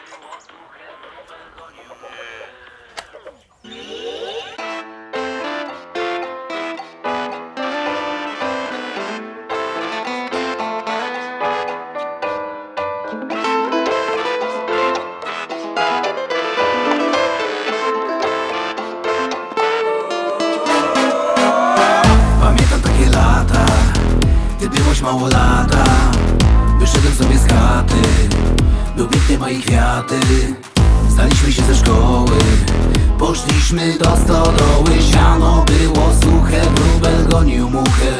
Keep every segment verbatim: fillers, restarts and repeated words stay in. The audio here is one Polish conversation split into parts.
Mało lata, wyszedłem sobie z chaty. Był piękny maj i kwiaty. Staliśmy się ze szkoły, poszliśmy do stodoły. Siano było suche, wróbel gonił muchę.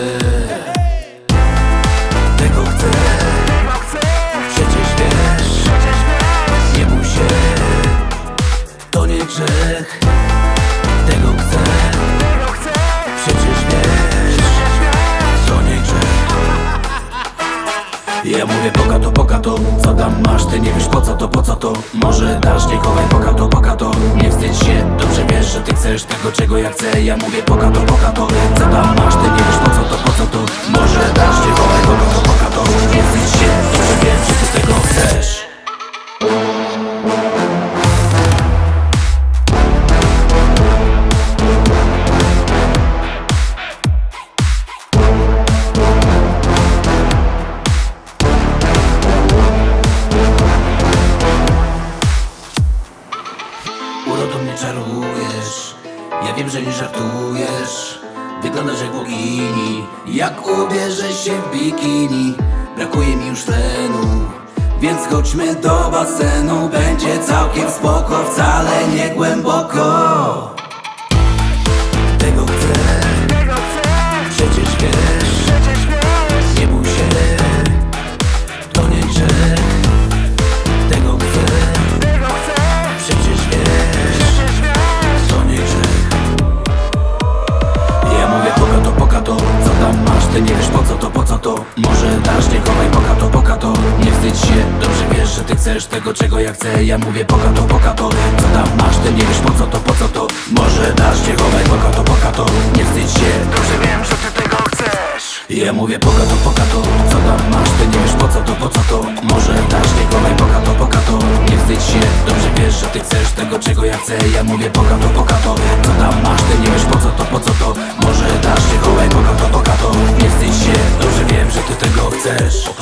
Tego chcę, przecież wiesz. Nie bój się, to nie grzech. Tego chcę, przecież wiesz. To nie grzech. Ja mówię poka to, poka to. Co tam masz, ty nie wiesz po co to, po co to. Może dasz, nie chowaj, poka to, poka to. Nie wstydź się, dobrze wiesz, że ty chcesz tego, czego ja chcę. Ja mówię poka to, poka to. Co tam masz, ty nie wiesz po co to, po co to. Może dasz, nie chowaj, poka to, poka to. Nie wstydź się, dobrze wiem, że ty tego chcesz. Urodą mnie czarujesz, ja wiem, że nie żartujesz. Wyglądasz jak bogini, jak ubierzesz się w bikini. Brakuje mi już tlenu, więc chodźmy do basenu. Będzie całkiem spoko, wcale nie głęboko. Tego chcę, przecież wiesz. Nie bój się, to nie grzech. Tego chcę, przecież wiesz. To nie grzech. Ja mówię poka to, poka to. Co tam masz, ty nie wiesz po co to, po co to. Może dasz, nie chowaj, poka to, poka to. Nie wstydź się, dobrze wiesz, że ty chcesz tego, czego ja chcę. Ja mówię poka to, poka to. Co tam masz, ty nie wiesz po co to, po co to. Może dasz, nie chowaj, poka to, poka to. Nie wstydź się, dobrze wiem, że ty tego chcesz. Ja mówię poka to, poka to. Co tam masz, ty nie wiesz po co to, po co to. Może dasz, nie chowaj, poka to, poka to. Nie wstydź się, dobrze wiesz, że ty chcesz tego, czego ja chcę. Ja mówię poka to, poka to. Co tam masz, ty nie wiesz po co to, po co to. Może dasz, nie chowaj, poka to, poka to. Nie wstydź się, dobrze wiem, że ty tego chcesz.